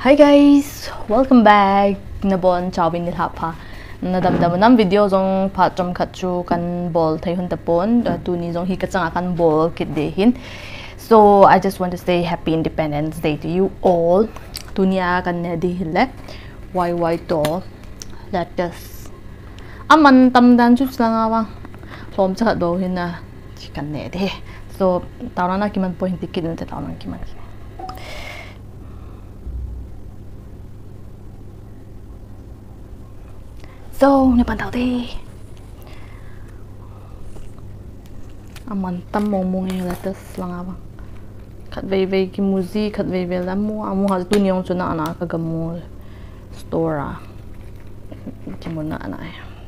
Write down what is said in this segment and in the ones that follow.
Hi guys, welcome back. Nabon chawin nil hapa. Nadamdam nam video zong patram khachu kan ball thai hun tapon tu ni zong hi kachanga kan ball kit dehin. So I just want to say happy Independence Day to you all. Tunia kan ne di hile. Why to. Let us. Aman tam dan chu slanga wa. Phom cha do hin na kan ne de. So tawna na kiman point tikit na tawna kiman. So, bạn tao đi. Aman tam mong mong yung letters lang abang. Kat vei ki muzi, kat vei la mo. Amo ha tu niyong chuna ana kagamu store. Ki mo na ana.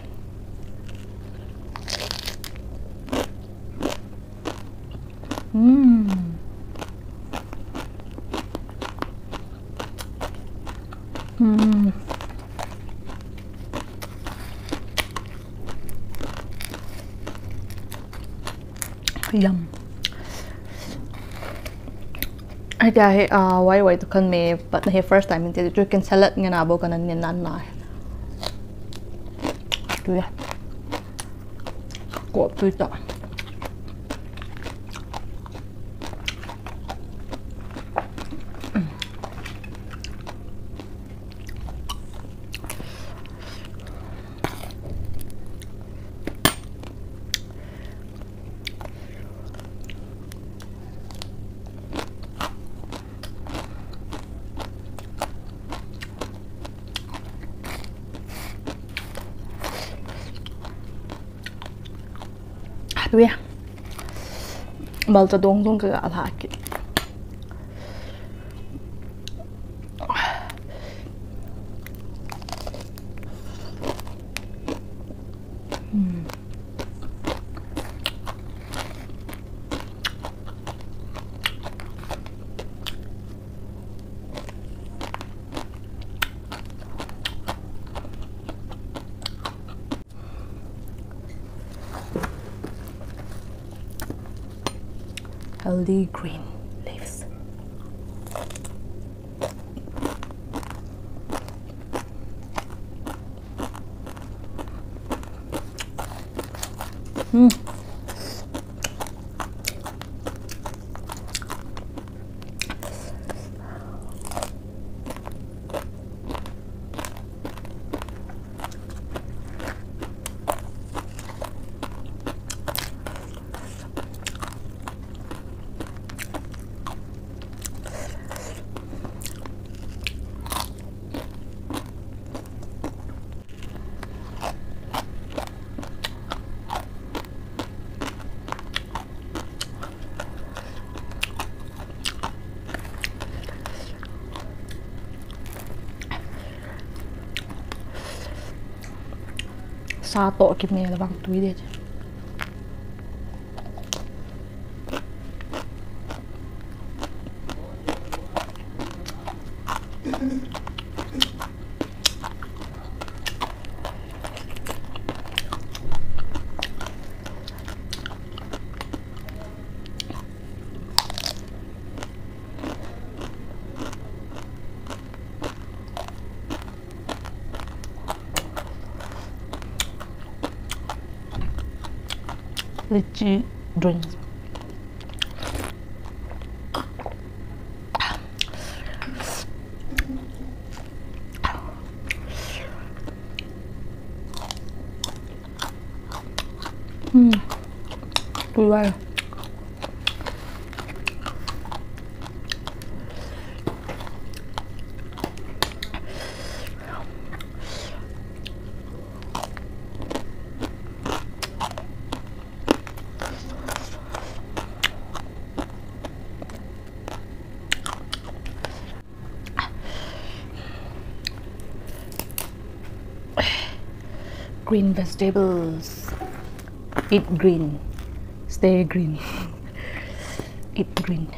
Yum. Ay dahil why to kan me but na first time hindi chicken salad nga nabo kanan ni nanay. Tu ya. Ko pita. Tu ya. Balta dong ke alhaki. Healthy green leaves. Satu kini labang tuwi deh. Lychee drinks. Tùy bay. Green vegetables. Eat green. Stay green. Eat green.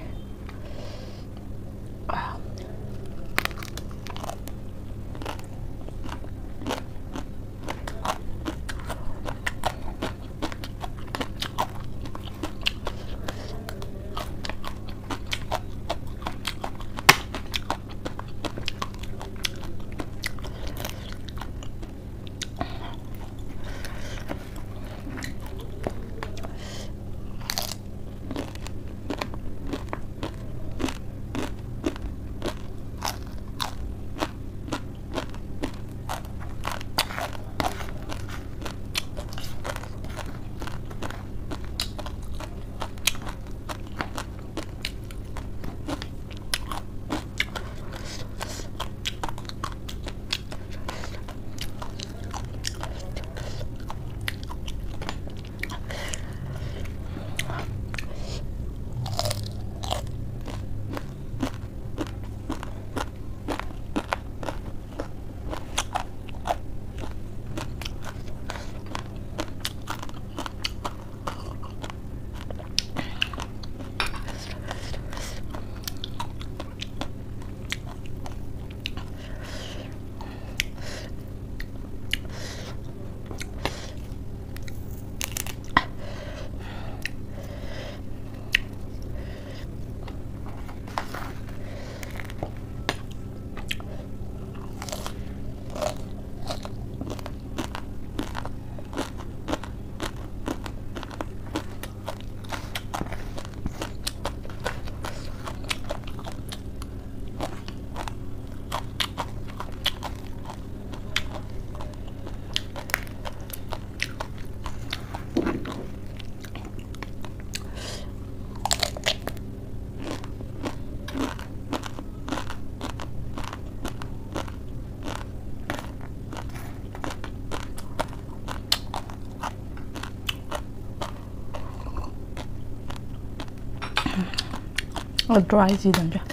dry gì đừng cho.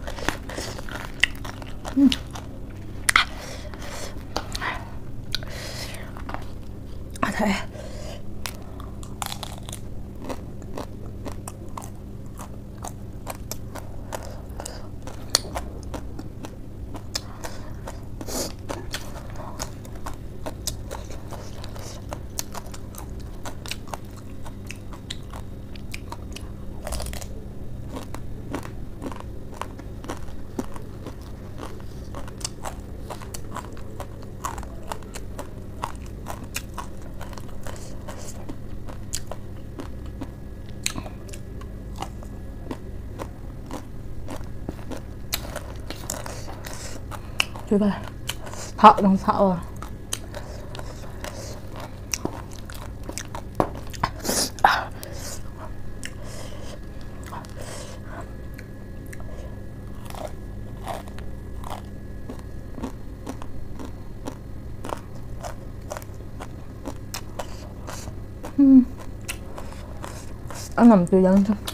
Thế. Tuyệt vời. Thợ đang thợ rồi. Ăn nằm từ dân thôi.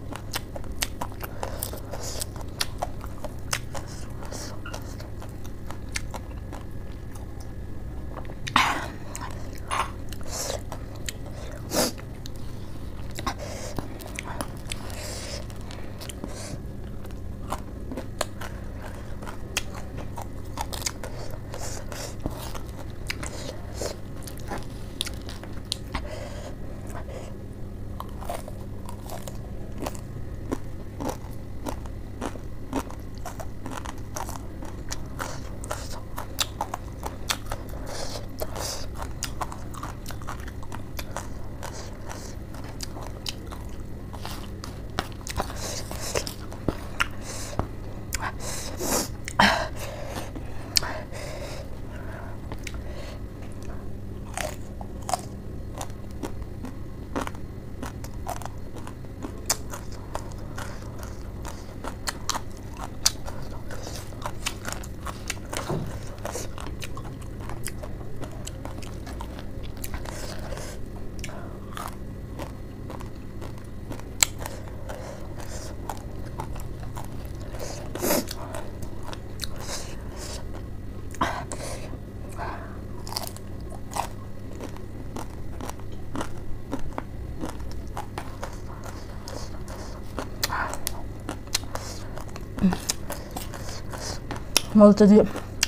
Malta di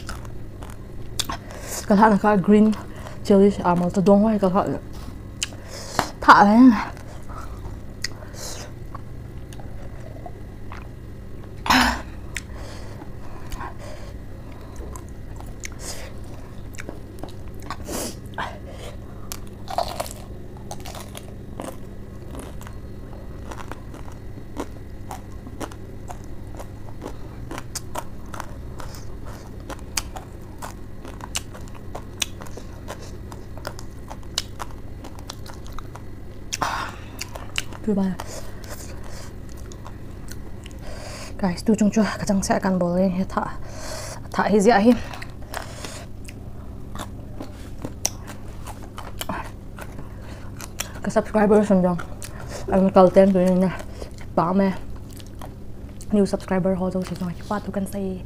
kalha ka green chili malta dong wai kalha tha này tuyệt vời. Guys, tu chung cho kacang saya akan boleh tak hizi ahi. Ke subscriber senjang, ang konten tu ni ba me new subscriber ho zo si noi pa tu kan sai.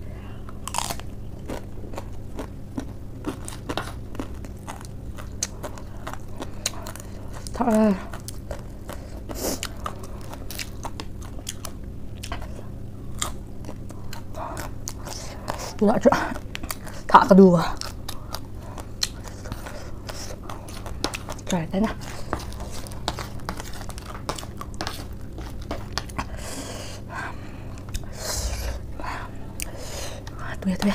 Lại thả cả đùa trời thế nào tuya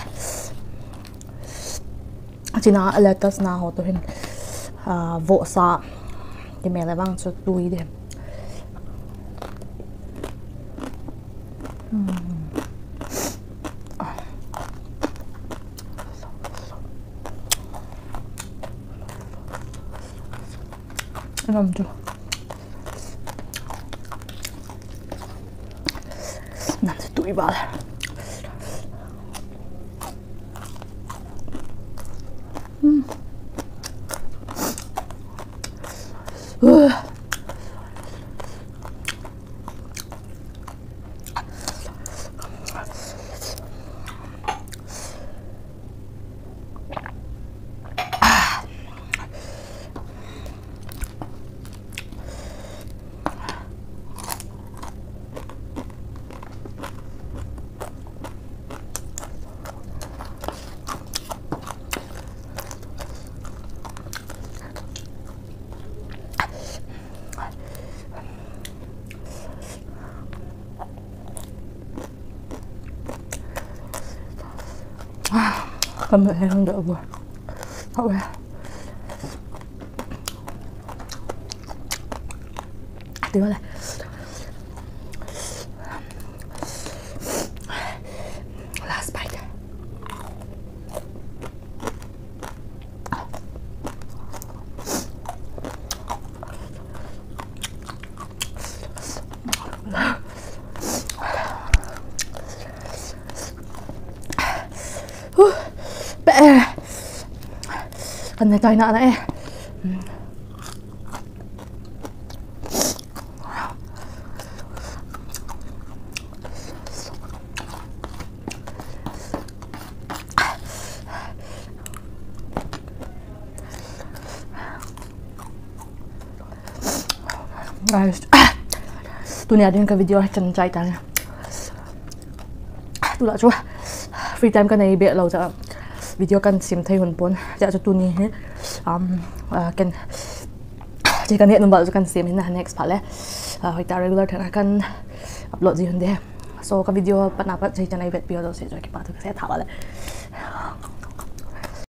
chỉ na lettuce na ho to hin vo sa thì mẹ lại văng cho tui đi. Làm cho nằm thì tụi vào Kan phải không được vừa. Thôi. Tiếp lại. Last bite. Bẹ. Cần phải tay nạ đấy. Guys, tôi nè đến cái video chân chạy tàng. Tôi đã chua free time cái này biết lâu rồi. Video kan sim thay hun pon ja cho tu ni he kan je kan het number kan sim na next phale hoi ta regular thana kan upload ji hun de so ka video pan apa je chanai vet video do se jo ki pa tu se tha wala